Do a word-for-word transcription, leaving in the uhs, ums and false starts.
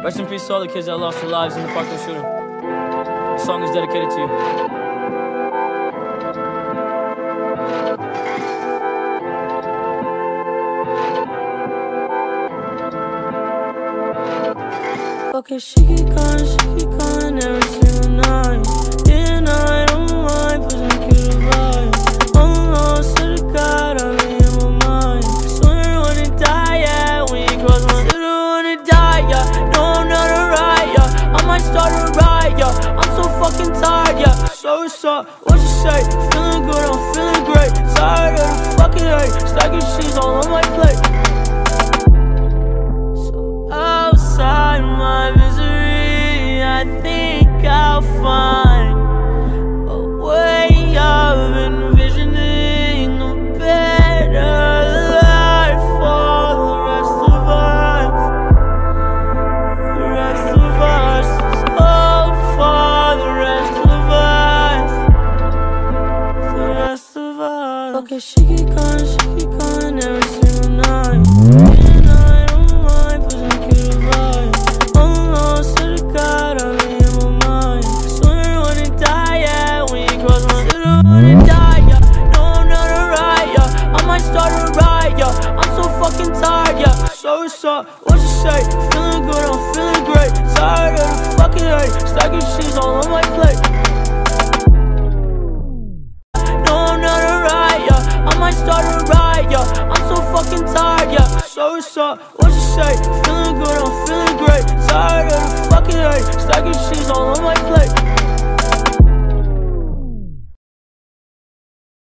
Rest in peace to all the kids that lost their lives in the Parkland shooting. This song is dedicated to you. Okay, she keep calling, she keep calling every single night. Day and night, on my mind, pushing cute vibes. I'm lost to the God, I'm in my mind. Swear I wanna die, yeah, when you cross my line. I wanna die, yeah, no, I'm not alright, yeah. I might start a riot, yeah, I'm so fucking tired, yeah. So what's up, what you say? Feeling good, I'm feeling great. Tired of the fucking hate, stacking sheets all on my plate. Outside my misery, I think I'll find a way of envisioning a better life for the rest of us. The rest of us, oh, for the rest of us. The rest of us. Okay, she keep calling, she keep calling every single night. So what's up, what you say? Feeling good, I'm feeling great. Tired of the fucking hate, stacking sheets all on my plate. No, I'm not alright, yeah, I might start a riot, yeah. I'm so fucking tired, yeah. So what's up, what you say? Feeling good, I'm feeling great. Tired of the fucking hate, stacking sheets all on my plate.